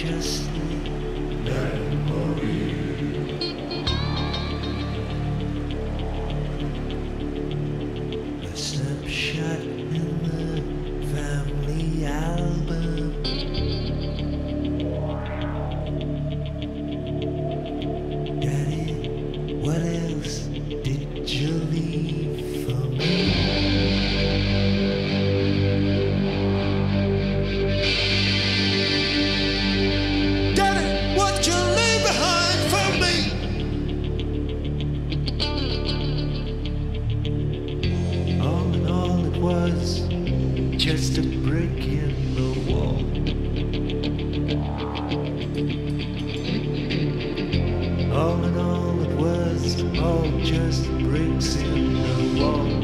just memory. A snapshot in the family album. Daddy, what else did you leave for me? Daddy, what you leave behind for me? All in all, it was just a brick in the wall. All in all, it was all just bricks in the wall.